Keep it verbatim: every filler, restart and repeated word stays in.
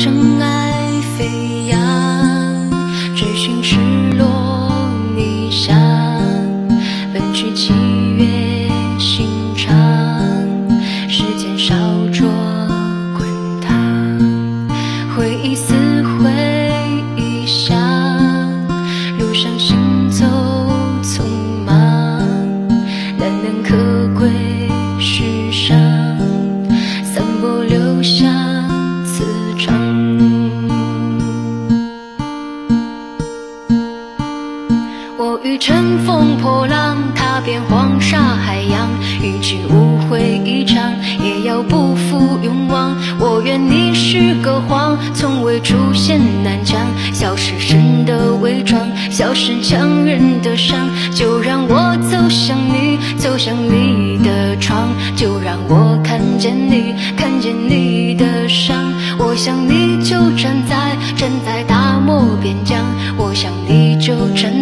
真爱飞扬，追寻赤裸理想，奔去七月心肠，时间烧灼滚烫，回忆似回忆响，路上行走匆忙，难能可贵世上，散播留下磁场。我欲乘风破浪，踏遍黄沙海洋，与其误会一场，也要不负勇往。我愿你是个谎，从未出现南墙，消失神的伪装，消失强忍的伤。就让我走向你，走向你的窗，就让我看见你，看见你的伤。我想你就站在站在大漠边疆，我想你就站